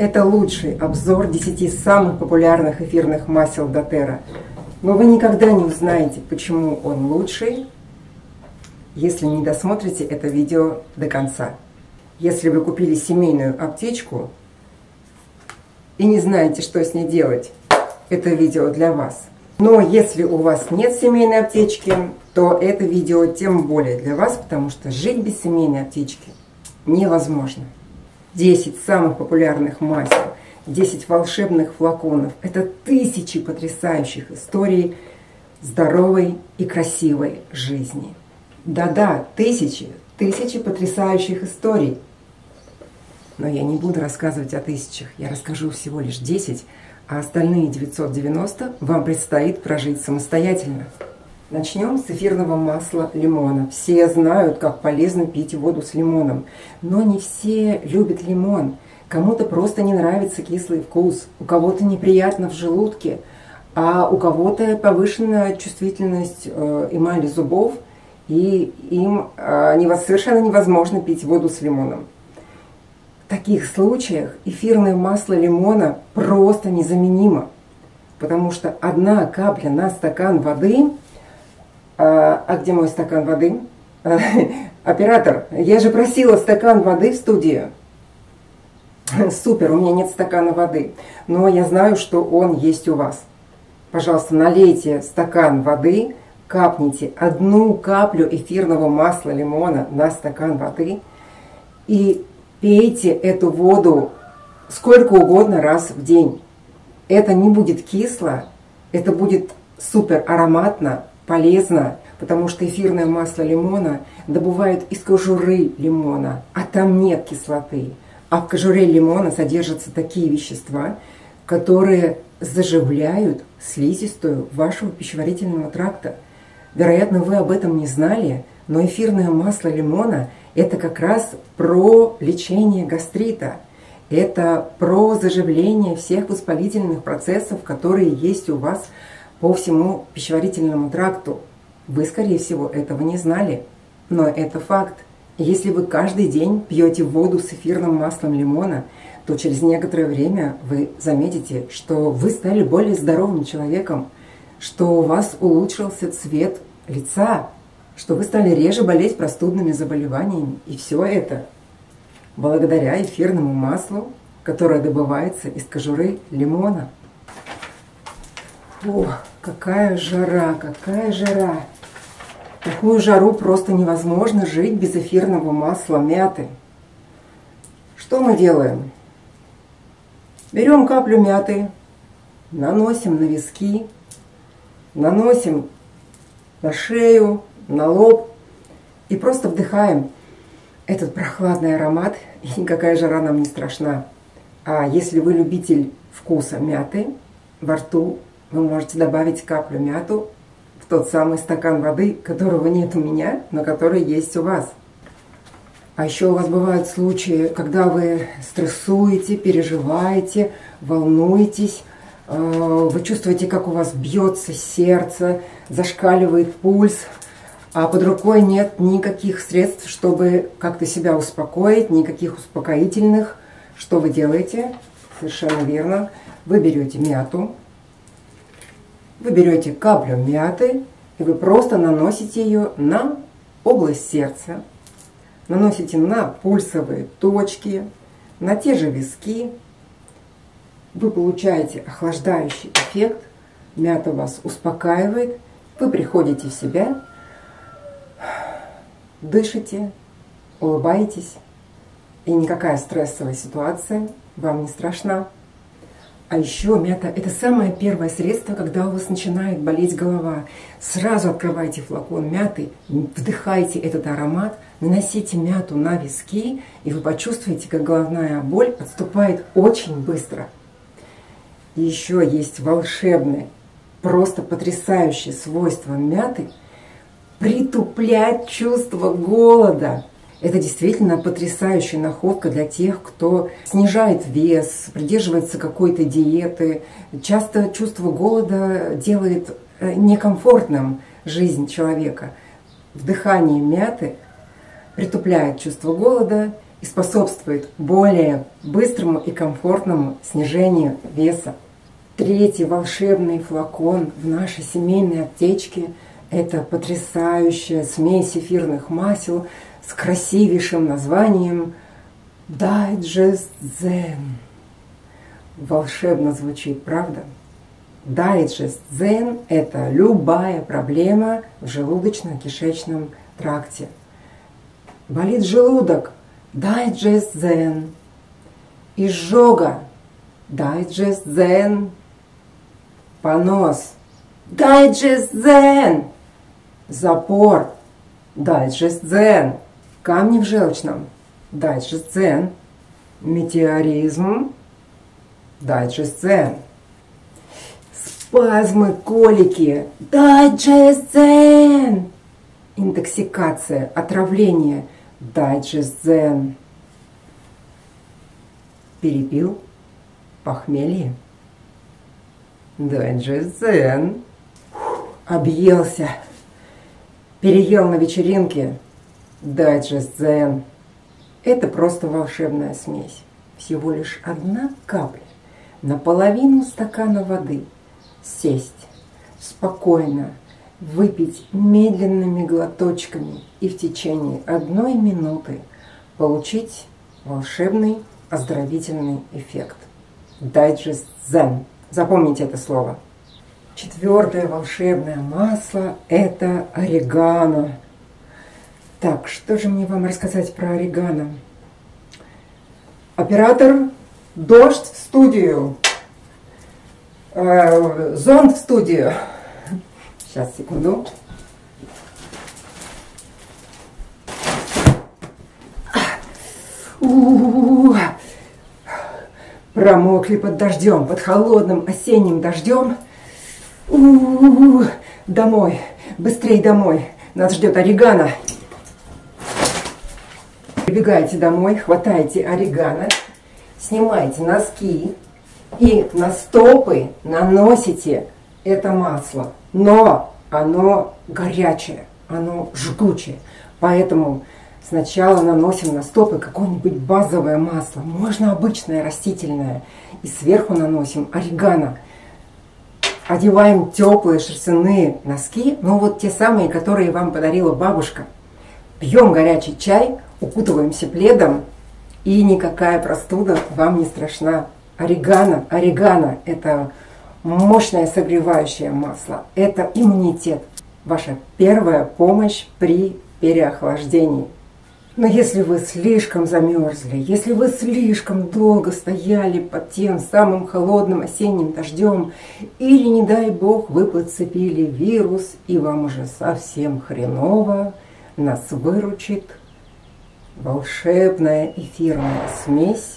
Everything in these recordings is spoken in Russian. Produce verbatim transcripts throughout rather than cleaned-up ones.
Это лучший обзор десяти самых популярных эфирных масел доTERRA. Но вы никогда не узнаете, почему он лучший, если не досмотрите это видео до конца. Если вы купили семейную аптечку и не знаете, что с ней делать, это видео для вас. Но если у вас нет семейной аптечки, то это видео тем более для вас, потому что жить без семейной аптечки невозможно. десять самых популярных масел, десять волшебных флаконов. Это тысячи потрясающих историй здоровой и красивой жизни. Да-да, тысячи, тысячи потрясающих историй. Но я не буду рассказывать о тысячах, я расскажу всего лишь десять, а остальные девятьсот девяносто вам предстоит прожить самостоятельно. Начнем с эфирного масла лимона. Все знают, как полезно пить воду с лимоном, но не все любят лимон. Кому-то просто не нравится кислый вкус, у кого-то неприятно в желудке, а у кого-то повышенная чувствительность э, эмали зубов, и им э, совершенно невозможно пить воду с лимоном. В таких случаях эфирное масло лимона просто незаменимо, потому что одна капля на стакан воды. А где мой стакан воды? Оператор, я же просила стакан воды в студию. Супер, у меня нет стакана воды, но я знаю, что он есть у вас. Пожалуйста, налейте стакан воды, капните одну каплю эфирного масла лимона на стакан воды и пейте эту воду сколько угодно раз в день. Это не будет кисло, это будет супер ароматно, полезно, потому что эфирное масло лимона добывают из кожуры лимона, а там нет кислоты. А в кожуре лимона содержатся такие вещества, которые заживляют слизистую вашего пищеварительного тракта. Вероятно, вы об этом не знали, но эфирное масло лимона – это как раз про лечение гастрита. Это про заживление всех воспалительных процессов, которые есть у вас по всему пищеварительному тракту. Вы, скорее всего, этого не знали, но это факт. Если вы каждый день пьете воду с эфирным маслом лимона, то через некоторое время вы заметите, что вы стали более здоровым человеком, что у вас улучшился цвет лица, что вы стали реже болеть простудными заболеваниями. И все это благодаря эфирному маслу, которое добывается из кожуры лимона. О, какая жара, какая жара! В такую жару просто невозможно жить без эфирного масла мяты. Что мы делаем? Берем каплю мяты, наносим на виски, наносим на шею, на лоб и просто вдыхаем этот прохладный аромат, и никакая жара нам не страшна. А если вы любитель вкуса мяты, во рту вы можете добавить каплю мяту в тот самый стакан воды, которого нет у меня, но который есть у вас. А еще у вас бывают случаи, когда вы стрессуете, переживаете, волнуетесь, вы чувствуете, как у вас бьется сердце, зашкаливает пульс, а под рукой нет никаких средств, чтобы как-то себя успокоить, никаких успокоительных. Что вы делаете? Совершенно верно. Вы берете мяту, вы берете каплю мяты, и вы просто наносите ее на область сердца, наносите на пульсовые точки, на те же виски. Вы получаете охлаждающий эффект, мята вас успокаивает, вы приходите в себя, дышите, улыбаетесь, и никакая стрессовая ситуация вам не страшна. А еще мята – это самое первое средство, когда у вас начинает болеть голова. Сразу открывайте флакон мяты, вдыхайте этот аромат, наносите мяту на виски, и вы почувствуете, как головная боль отступает очень быстро. И еще есть волшебное, просто потрясающее свойство мяты – притуплять чувство голода. Это действительно потрясающая находка для тех, кто снижает вес, придерживается какой-то диеты. Часто чувство голода делает некомфортным жизнь человека. Вдыхание мяты притупляет чувство голода и способствует более быстрому и комфортному снижению веса. Третий волшебный флакон в нашей семейной аптечке – это потрясающая смесь эфирных масел с красивейшим названием Digest Zen. Волшебно звучит, правда? Digest Zen – это любая проблема в желудочно-кишечном тракте. Болит желудок – Digest Zen. Изжога – Digest Zen. Понос – Digest Zen. Запор – Digest Zen. Камни в желчном – Digest Zen. Метеоризм – Digest Zen. Спазмы, колики – Digest Zen. Интоксикация, отравление – Digest Zen. Перепил, похмелье – Digest Zen. Объелся, переел на вечеринке – Digest Zen. Это просто волшебная смесь. Всего лишь одна капля на половину стакана воды. Сесть, спокойно, выпить медленными глоточками и в течение одной минуты получить волшебный оздоровительный эффект. Digest Zen. Запомните это слово. Четвертое волшебное масло – это орегано. Так, что же мне вам рассказать про орегано? Оператор, дождь в студию. Э, зонт в студию. Сейчас, секунду. У-у-у-у. Промокли под дождем, под холодным осенним дождем. У-у-у-у. Домой, быстрей домой. Нас ждет орегано. Прибегаете домой, хватаете орегано, снимаете носки и на стопы наносите это масло. Но оно горячее, оно жгучее. Поэтому сначала наносим на стопы какое-нибудь базовое масло. Можно обычное растительное. И сверху наносим орегано. Одеваем теплые шерстяные носки, ну вот те самые, которые вам подарила бабушка. Пьем горячий чай, укутываемся пледом, и никакая простуда вам не страшна. Орегано, орегано – это мощное согревающее масло, это иммунитет, ваша первая помощь при переохлаждении. Но если вы слишком замерзли, если вы слишком долго стояли под тем самым холодным осенним дождем, или, не дай бог, вы подцепили вирус, и вам уже совсем хреново, нас выручит волшебная эфирная смесь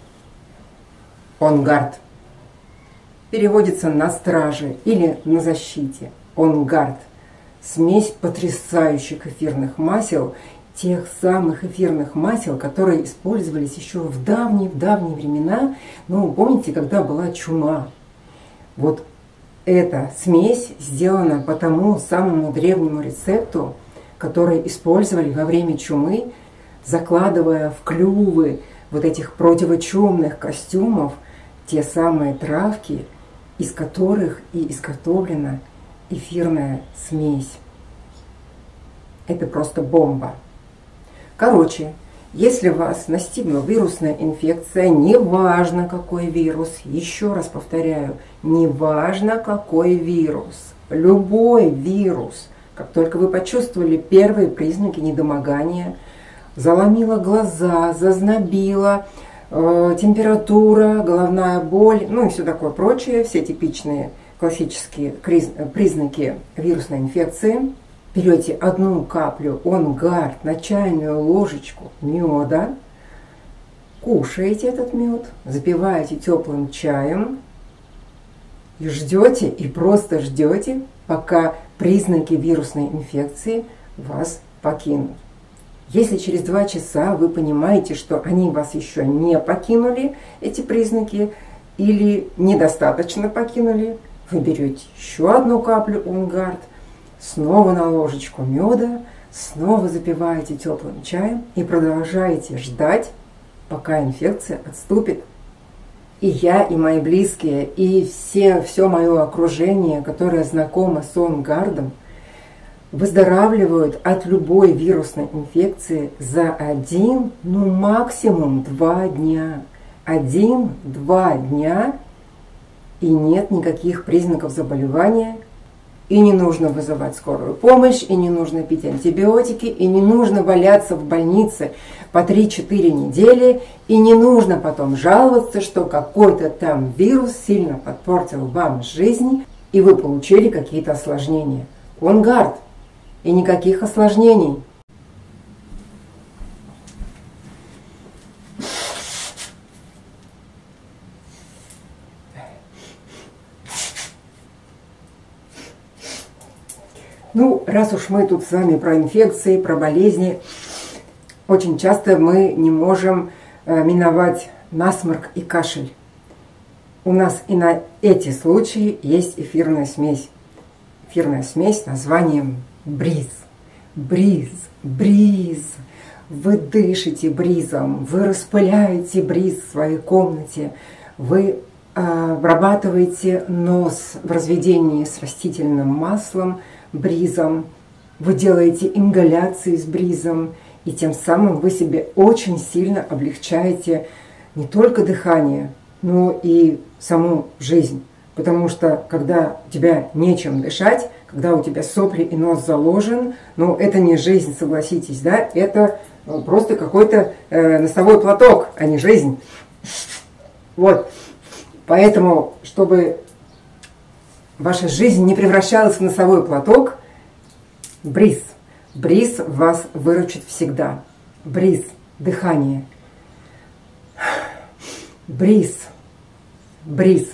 OnGuard. Переводится на страже или на защите. OnGuard. Смесь потрясающих эфирных масел, тех самых эфирных масел, которые использовались еще в давние-давние времена. Ну, помните, когда была чума? Вот эта смесь сделана по тому самому древнему рецепту, который использовали во время чумы, закладывая в клювы вот этих противочумных костюмов те самые травки, из которых и изготовлена эфирная смесь. Это просто бомба. Короче, если вас настигла вирусная инфекция, неважно какой вирус, еще раз повторяю, неважно какой вирус, любой вирус, как только вы почувствовали первые признаки недомогания, заломила глаза, зазнобила, э, температура, головная боль, ну и все такое прочее, все типичные классические признаки вирусной инфекции. Берете одну каплю OnGuard на чайную ложечку меда, кушаете этот мед, запиваете теплым чаем и ждете, и просто ждете, пока признаки вирусной инфекции вас покинут. Если через два часа вы понимаете, что они вас еще не покинули, эти признаки, или недостаточно покинули, вы берете еще одну каплю OnGuard, снова на ложечку меда, снова запиваете теплым чаем и продолжаете ждать, пока инфекция отступит. И я, и мои близкие, и все, все мое окружение, которое знакомо с OnGuard, выздоравливают от любой вирусной инфекции за один, ну максимум два дня. Один-два дня, и нет никаких признаков заболевания, и не нужно вызывать скорую помощь, и не нужно пить антибиотики, и не нужно валяться в больнице по три-четыре недели, и не нужно потом жаловаться, что какой-то там вирус сильно подпортил вам жизнь, и вы получили какие-то осложнения. OnGuard. И никаких осложнений. Ну, раз уж мы тут с вами про инфекции, про болезни, очень часто мы не можем э, миновать насморк и кашель. У нас и на эти случаи есть эфирная смесь. Эфирная смесь с названием бриз. Бриз, бриз. Вы дышите бризом, вы распыляете бриз в своей комнате, вы обрабатываете нос в разведении с растительным маслом, бризом, вы делаете ингаляции с бризом, и тем самым вы себе очень сильно облегчаете не только дыхание, но и саму жизнь. Потому что когда у тебя нечем дышать, когда у тебя сопли и нос заложен, ну это не жизнь, согласитесь, да, это просто какой-то э, носовой платок, а не жизнь. Вот, поэтому, чтобы ваша жизнь не превращалась в носовой платок, бриз. Бриз вас выручит всегда. Бриз, дыхание. Бриз, бриз,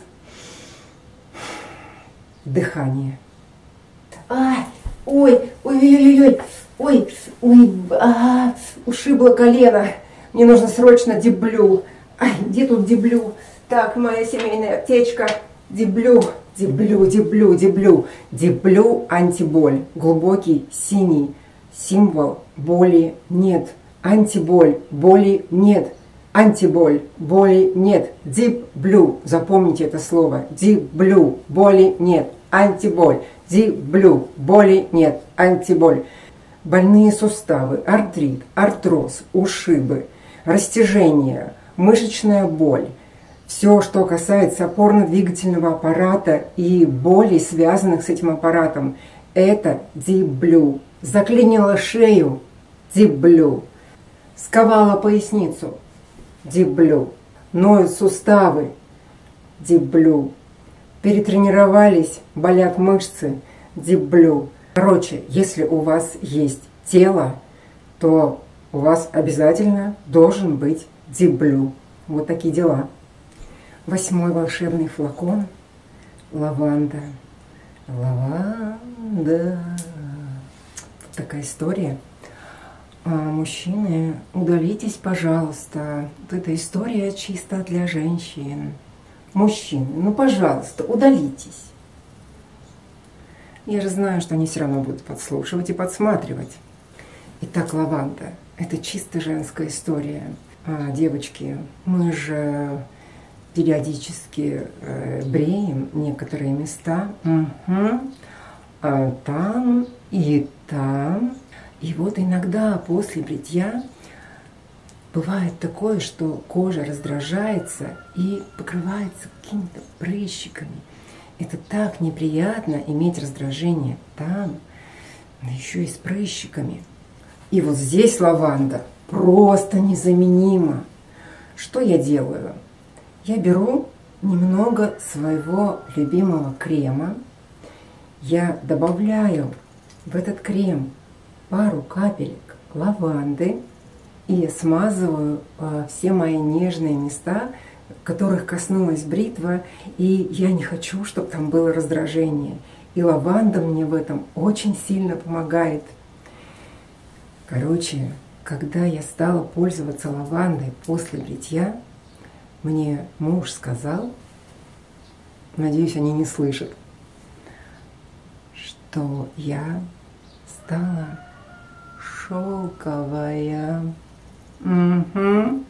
дыхание. А, ой, ой-ой-ой-ой, ой, ой, а, Ушибло колено. Мне нужно срочно диблю. Ай, где тут диблю? Так, моя семейная аптечка. Диблю, диблю, диблю, диблю. Диблю антиболь. Глубокий синий. Символ боли нет. Антиболь, боли нет. Антиболь, боли нет. Deep Blue, запомните это слово. Deep Blue, боли нет. Антиболь, Deep Blue, боли нет. Антиболь. Больные суставы, артрит, артроз, ушибы, растяжение, мышечная боль. Все, что касается опорно-двигательного аппарата и болей, связанных с этим аппаратом, это Deep Blue. Заклинило шею, Deep Blue. Сковало поясницу, Deep Blue. Ноют суставы, Deep Blue. Перетренировались, болят мышцы, Deep Blue. Короче, если у вас есть тело, то у вас обязательно должен быть Deep Blue. Вот такие дела. Восьмой волшебный флакон. Лаванда. Лаванда. Вот такая история. А, мужчины, удалитесь, пожалуйста. Вот эта история чисто для женщин. Мужчины, ну, пожалуйста, удалитесь. Я же знаю, что они все равно будут подслушивать и подсматривать. Итак, лаванда. Это чисто женская история. А, девочки, мы же периодически э, бреем некоторые места. Угу. А там и там. И вот иногда после бритья бывает такое, что кожа раздражается и покрывается какими-то прыщиками. Это так неприятно иметь раздражение там, но еще и с прыщиками. И вот здесь лаванда просто незаменима. Что я делаю? Я беру немного своего любимого крема. Я добавляю в этот крем пару капелек лаванды и смазываю э, все мои нежные места, которых коснулась бритва, и я не хочу, чтобы там было раздражение. И лаванда мне в этом очень сильно помогает. Короче, когда я стала пользоваться лавандой после бритья, мне муж сказал, надеюсь, они не слышат, что я стала шелковая. Угу,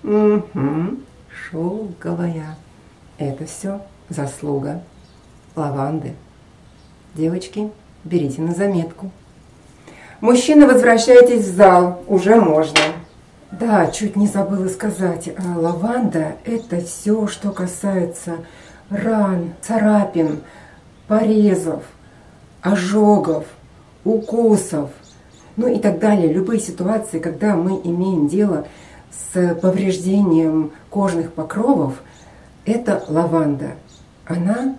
угу, шелковая. Это все заслуга лаванды. Девочки, берите на заметку. Мужчины, возвращайтесь в зал, уже можно. Да, чуть не забыла сказать, лаванда – это все, что касается ран, царапин, порезов, ожогов, укусов, ну и так далее. Любые ситуации, когда мы имеем дело с повреждением кожных покровов, это лаванда. Она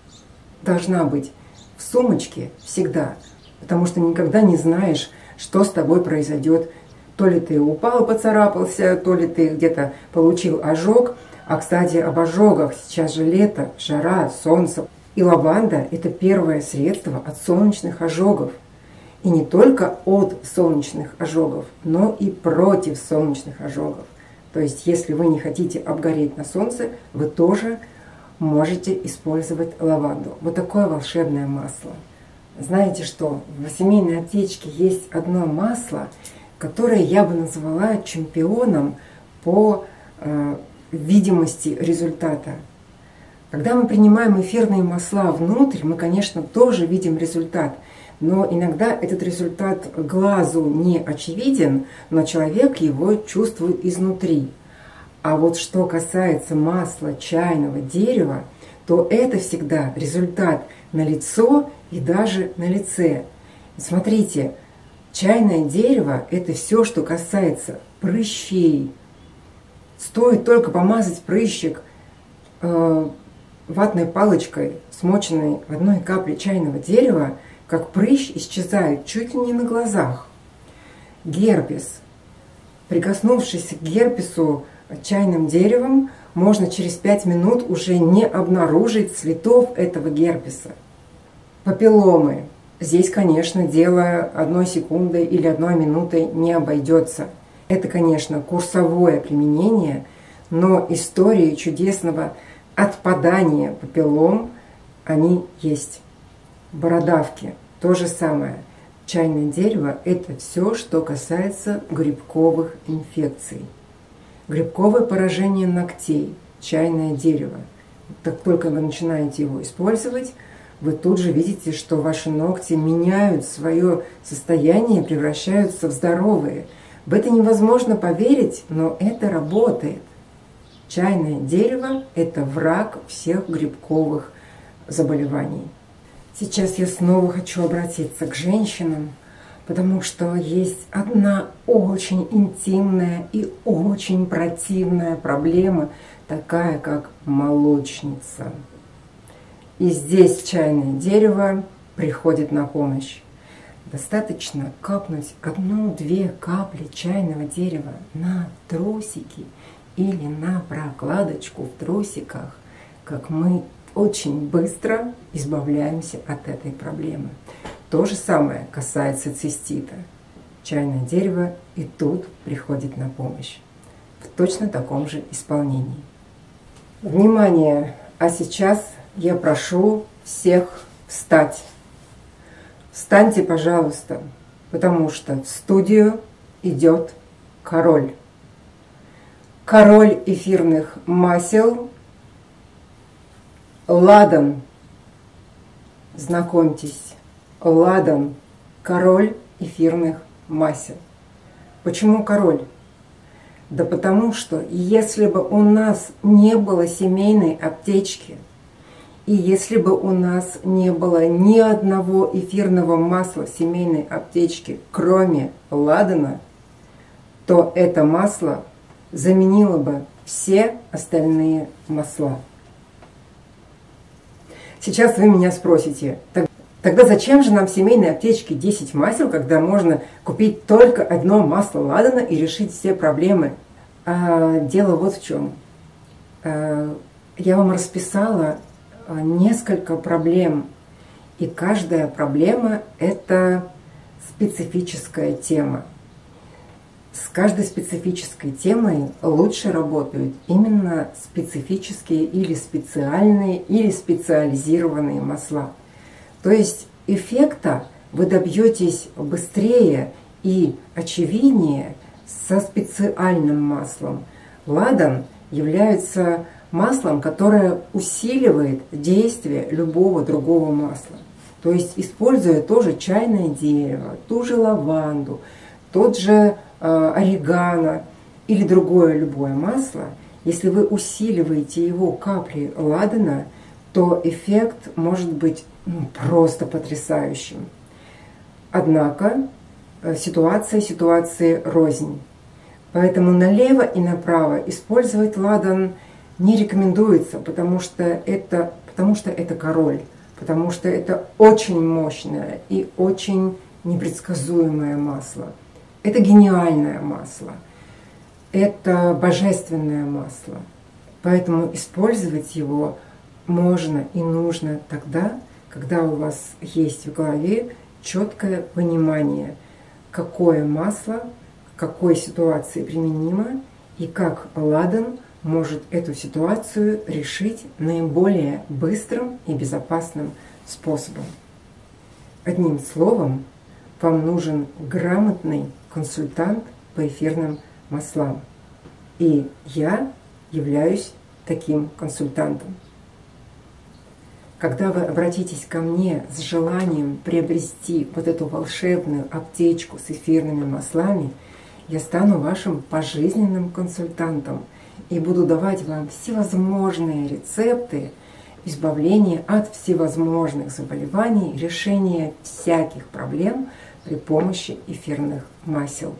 должна быть в сумочке всегда, потому что никогда не знаешь, что с тобой произойдет. То ли ты упал, поцарапался, то ли ты где-то получил ожог. А, кстати, об ожогах. Сейчас же лето, жара, солнце. И лаванда – это первое средство от солнечных ожогов. И не только от солнечных ожогов, но и против солнечных ожогов. То есть, если вы не хотите обгореть на солнце, вы тоже можете использовать лаванду. Вот такое волшебное масло. Знаете что? В семейной аптечке есть одно масло, которое я бы назвала чемпионом по э, видимости результата. Когда мы принимаем эфирные масла внутрь, мы, конечно, тоже видим результат. Но иногда этот результат глазу не очевиден, но человек его чувствует изнутри. А вот что касается масла чайного дерева, то это всегда результат на лицо и даже на лице. Смотрите, чайное дерево – это все, что касается прыщей. Стоит только помазать прыщик э, ватной палочкой, смоченной в одной капле чайного дерева, как прыщ исчезает чуть ли не на глазах. Герпес. Прикоснувшись к герпесу чайным деревом, можно через пять минут уже не обнаружить следов этого герпеса. Папилломы. Здесь, конечно, дело одной секунды или одной минуты не обойдется. Это, конечно, курсовое применение, но истории чудесного отпадания папиллом, они есть. Бородавки. То же самое. Чайное дерево – это все, что касается грибковых инфекций. Грибковое поражение ногтей. Чайное дерево. Как только вы начинаете его использовать, вы тут же видите, что ваши ногти меняют свое состояние и превращаются в здоровые. В это невозможно поверить, но это работает. Чайное дерево – это враг всех грибковых заболеваний. Сейчас я снова хочу обратиться к женщинам, потому что есть одна очень интимная и очень противная проблема, такая как молочница. И здесь чайное дерево приходит на помощь. Достаточно капнуть одну-две капли чайного дерева на трусики или на прокладочку в трусиках, как мы очень быстро избавляемся от этой проблемы. То же самое касается цистита. Чайное дерево и тут приходит на помощь. В точно таком же исполнении. Внимание! А сейчас я прошу всех встать. Встаньте, пожалуйста, потому что в студию идет король. Король эфирных масел Ладан. Знакомьтесь, Ладан, король эфирных масел. Почему король? Да потому что если бы у нас не было семейной аптечки, и если бы у нас не было ни одного эфирного масла в семейной аптечке, кроме Ладана, то это масло заменило бы все остальные масла. Сейчас вы меня спросите, тогда зачем же нам в семейной аптечке десять масел, когда можно купить только одно масло Ладана и решить все проблемы? А, дело вот в чем. А, я вам расписала несколько проблем, и каждая проблема – это специфическая тема. С каждой специфической темой лучше работают именно специфические или специальные или специализированные масла. То есть эффекта вы добьетесь быстрее И очевиднее со специальным маслом. Ладан является маслом, которое усиливает действие любого другого масла. То есть, используя тоже чайное дерево, ту же лаванду, тот же э, орегано или другое любое масло, если вы усиливаете его каплей ладана, то эффект может быть ну, просто потрясающим. Однако ситуация ситуации рознь. Поэтому налево и направо использовать ладан не рекомендуется, потому что это, потому что это король, потому что это очень мощное и очень непредсказуемое масло. Это гениальное масло, это божественное масло. Поэтому использовать его можно и нужно тогда, когда у вас есть в голове четкое понимание, какое масло в какой ситуации применимо и как ладан может эту ситуацию решить наиболее быстрым и безопасным способом. Одним словом, вам нужен грамотный консультант по эфирным маслам. И я являюсь таким консультантом. Когда вы обратитесь ко мне с желанием приобрести вот эту волшебную аптечку с эфирными маслами, я стану вашим пожизненным консультантом и буду давать вам всевозможные рецепты избавления от всевозможных заболеваний, решения всяких проблем при помощи эфирных масел.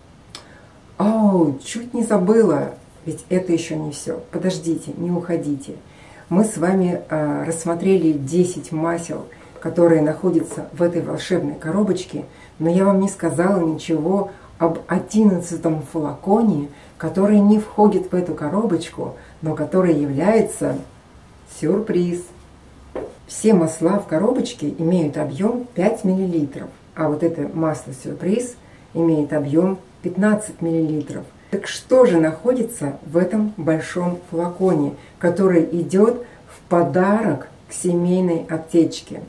Оу, чуть не забыла, ведь это еще не все. Подождите, не уходите. Мы с вами э, рассмотрели десять масел, которые находятся в этой волшебной коробочке, но я вам не сказала ничего об одиннадцатом флаконе, который не входит в эту коробочку, но который является сюрприз. Все масла в коробочке имеют объем пять миллилитров, а вот это масло-сюрприз имеет объем пятнадцать миллилитров. Так что же находится в этом большом флаконе, который идет в подарок к семейной аптечке?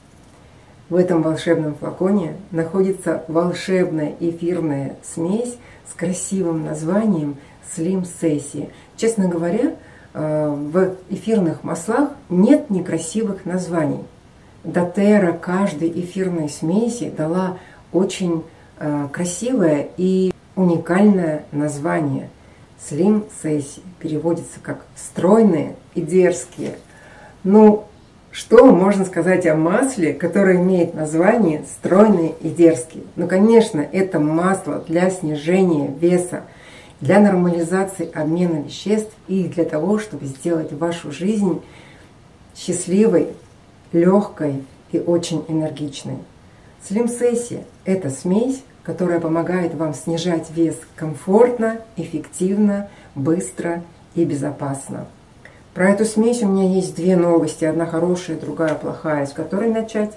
В этом волшебном флаконе находится волшебная эфирная смесь с красивым названием Slim Sassy. Честно говоря, в эфирных маслах нет некрасивых названий. доTERRA каждой эфирной смеси дала очень красивое и уникальное название. Slim Sassy переводится как «стройные и дерзкие». Ну, что можно сказать о масле, которое имеет название «стройные и дерзкие»? Ну, конечно, это масло для снижения веса, для нормализации обмена веществ и для того, чтобы сделать вашу жизнь счастливой, легкой и очень энергичной. Slim Sassy – это смесь, которая помогает вам снижать вес комфортно, эффективно, быстро и безопасно. Про эту смесь у меня есть две новости, одна хорошая, другая плохая. С которой начать?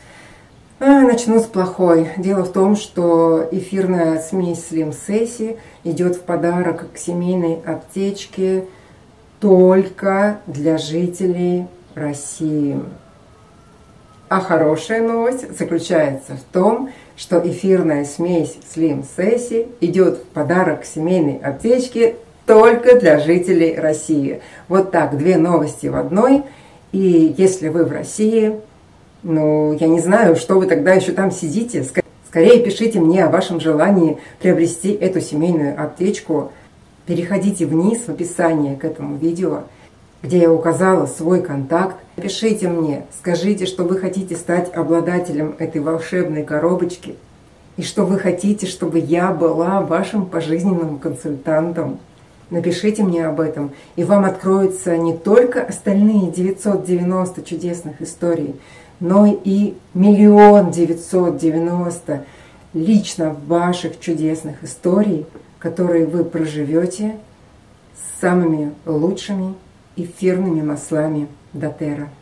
А, начну с плохой. Дело в том, что эфирная смесь Slim Sassy идет в подарок к семейной аптечке только для жителей России. А хорошая новость заключается в том, что эфирная смесь Slim Sassy идет в подарок к семейной аптечке только для жителей России. Вот так, две новости в одной. И если вы в России, ну, я не знаю, что вы тогда еще там сидите. Скорее пишите мне о вашем желании приобрести эту семейную аптечку. Переходите вниз в описание к этому видео, где я указала свой контакт. Пишите мне, скажите, что вы хотите стать обладателем этой волшебной коробочки и что вы хотите, чтобы я была вашим пожизненным консультантом. Напишите мне об этом, и вам откроются не только остальные девятьсот девяносто чудесных историй, но и миллион девятьсот девяносто лично ваших чудесных историй, которые вы проживете с самыми лучшими эфирными маслами доTERRA.